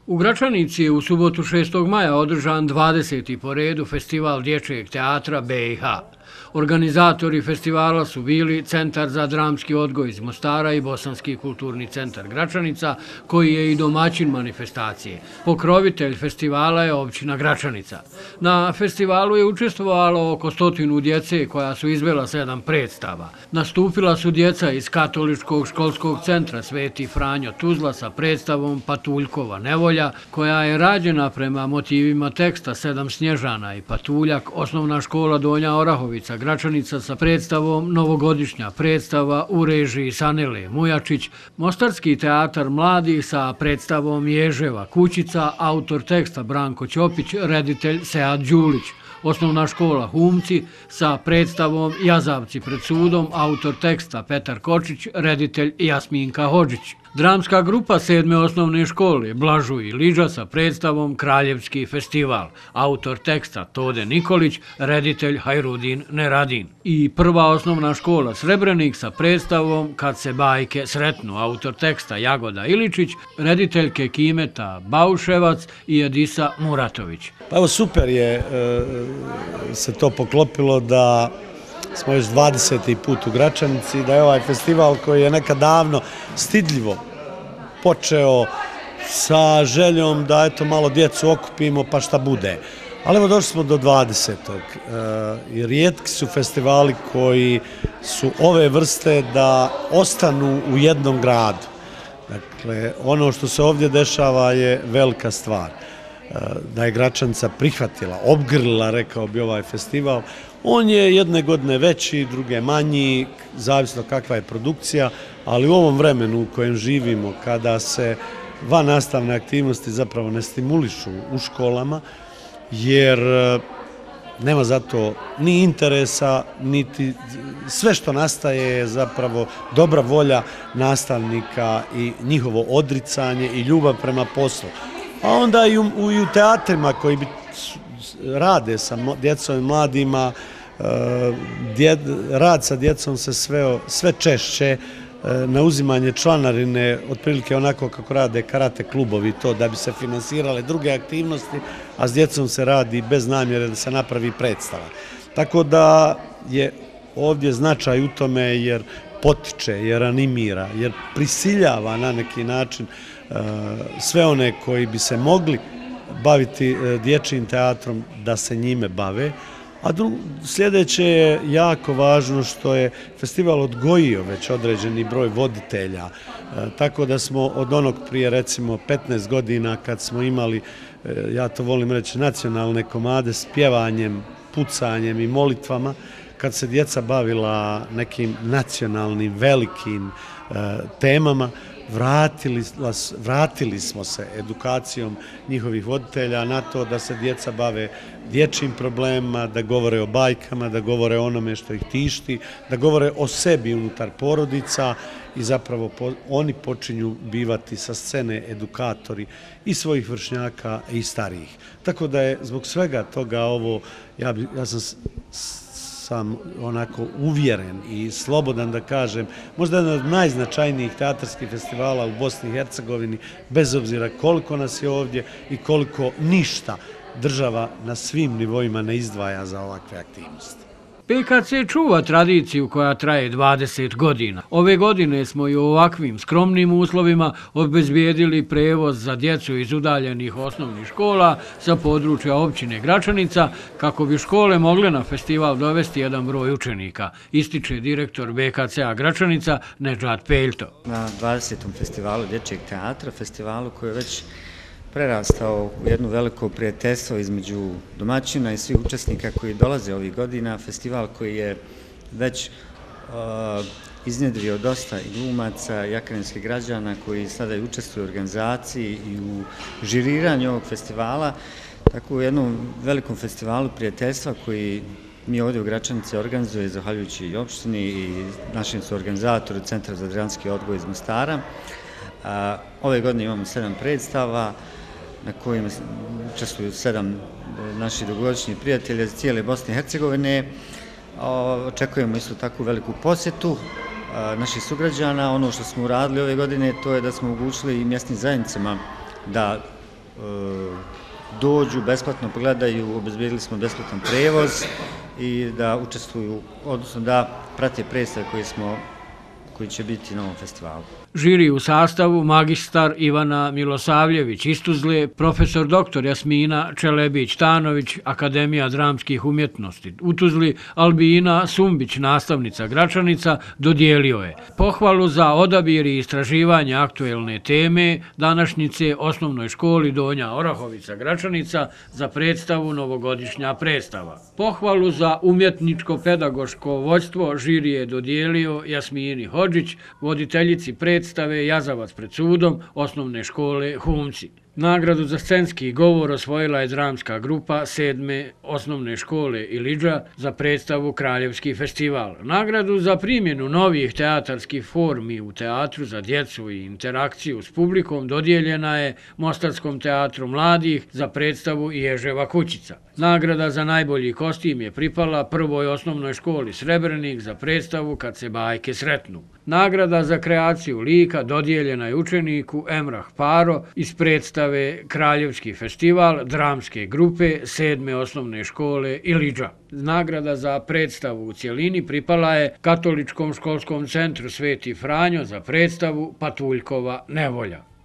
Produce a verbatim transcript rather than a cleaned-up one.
U Gračanici je u subotu šestog maja održan dvadeseti po redu festival dječjeg teatra B i H. Organizatori festivala su bili Centar za dramski odgoj iz Mostara i Bosanski kulturni centar Gračanica, koji je i domaćin manifestacije. Pokrovitelj festivala je općina Gračanica. Na festivalu je učestvovalo oko stotinu djece koja su izvela sedam predstava. Nastupila su djeca iz Katoličkog školskog centra Sveti Franjo Tuzla sa predstavom Patuljkova nevolja, koja je rađena prema motivima teksta Sedam snježana i Patuljak, osnovna škola Donja Orahovica Gračanica sa predstavom Novogodišnja predstava u režiji Sanele Mujačić, Mostarski teatar mladih sa predstavom Ježeva kućica, autor teksta Branko Ćopić, reditelj Sead Đulić, osnovna škola Humci sa predstavom Jazavci pred sudom, autor teksta Petar Kočić, reditelj Jasminka Hodžić. Dramska grupa sedme osnovne škole Blažu i Liđa sa predstavom Kraljevski festival, autor teksta Tode Nikolić, reditelj Hajrudin Neradin. I prva osnovna škola Srebrenik sa predstavom Kad se bajke sretnu, autor teksta Jagoda Iličić, rediteljke Kimeta Bauševac i Edisa Muratović. Pa evo super je e, se to poklopilo da smo još dvadeseti put u Gračanici, da je ovaj festival koji je nekad davno stidljivo počeo sa željom da eto malo djecu okupimo pa šta bude. Ali evo došli smo do dvadesetog i rijetki su festivali koji su ove vrste da ostanu u jednom gradu. Dakle, ono što se ovdje dešava je velika stvar. Da je Gračanica prihvatila, obgrlila, rekao bi, ovaj festival. On je jedne godine veći, druge manji, zavisno kakva je produkcija, ali u ovom vremenu u kojem živimo, kada se van nastavne aktivnosti zapravo ne stimulišu u školama, jer nema za to ni interesa, niti sve što nastaje je zapravo dobra volja nastavnika i njihovo odricanje i ljubav prema poslu. A onda i u, i u teatrima koji bi rade sa djecom i mladima, djed, rad sa djecom se sve, sve češće na uzimanje članarine, otprilike onako kako rade karate klubovi, to da bi se finansirale druge aktivnosti, a s djecom se radi bez namjere da se napravi predstava. Tako da je ovdje značaj u tome jer potiče, jer animira, jer prisiljava na neki način sve one koji bi se mogli baviti dječjim teatrom da se njime bave. A sljedeće je jako važno što je festival odgojio već određeni broj voditelja, tako da smo od onog prije recimo petnaest godina kad smo imali, ja to volim reći, nacionalne komade s pjevanjem, pucanjem i molitvama, kad se djeca bavila nekim nacionalnim velikim temama, Vratili, vratili smo se edukacijom njihovih voditelja na to da se djeca bave dječjim problemima, da govore o bajkama, da govore o onome što ih tišti, da govore o sebi unutar porodica i zapravo po, oni počinju bivati sa scene edukatori i svojih vršnjaka i starijih. Tako da je zbog svega toga ovo, ja, bi, ja sam sam onako uvjeren i slobodan da kažem, možda jedan od najznačajnijih teatarskih festivala u Bosni i Hercegovini, bez obzira koliko nas je ovdje i koliko ništa država na svim nivoima ne izdvaja za ovakve aktivnosti. P K C čuva tradiciju koja traje dvadeset godina. Ove godine smo i u ovakvim skromnim uslovima obezbijedili prevoz za djecu iz udaljenih osnovnih škola sa područja općine Gračanica kako bi škole mogle na festival dovesti jedan broj učenika, ističe direktor B K C-a Gračanica Nedžad Peljto. Na dvadesetom festivalu dječjeg teatra, festivalu koji je već prerastao u jedno veliko prijateljstvo između domaćina i svih učesnika koji dolaze ovih godina. Festival koji je već uh, iznjedrio dosta i glumaca i akademskih građana koji sada i učestvuju u organizaciji i u žiriranju ovog festivala. Tako u jednom velikom festivalu prijateljstva koji mi ovdje u Gračanici organizuje zahvaljujući i opštini i našim su organizatoru Centra za dramski odgoj iz Mostara. Uh, ove godine imamo sedam predstava na kojima učestvuju sedam naših dugogodišnjih prijatelja iz cijele Bosne i Hercegovine. Očekujemo isto takvu veliku posjetu naših sugrađana. Ono što smo uradili ove godine to je da smo omogućili i mjesnim zajednicama da dođu, besplatno pogledaju, obezbedili smo besplatan prevoz i da učestvuju, odnosno da prate predstave koje smo koji će biti na ovom festivalu. Žiri u sastavu magistar Ivana Milosavljević iz Tuzle, profesor doktor Jasmina Čelebić-Tanović, Akademija dramskih umjetnosti u Tuzli, Albina Sumbić, nastavnica Gračanica, dodijelio je pohvalu za odabir i istraživanje aktuelne teme današnjice osnovnoj školi Donja Orahovica Gračanica za predstavu Novogodišnja predstava. Pohvalu za umjetničko-pedagoško vođstvo žiri je dodijelio Jasmini Hodžić, voditeljici predstave Jazavac pred sudom osnovne škole Humci. Nagradu za scenski govor osvojila je dramska grupa sedme osnovne škole Ilidža za predstavu Kraljevski festival. Nagradu za primjenu novih teatarskih formi u teatru za djecu i interakciju s publikom dodijeljena je Mostarskom teatru mladih za predstavu Ježeva kućica. Nagrada za najbolji kostim je pripala prvoj osnovnoj školi Srebrenik za predstavu Kad se bajke sretnu. Nagrada za kreaciju lika dodijeljena je učeniku Emrah Paro iz predstave Kraljevski festival dramske grupe sedme osnovne škole Ilidža. Nagrada za predstavu u cjelini pripala je Katoličkom školskom centru Sveti Franjo za predstavu Patuljkova nevolja.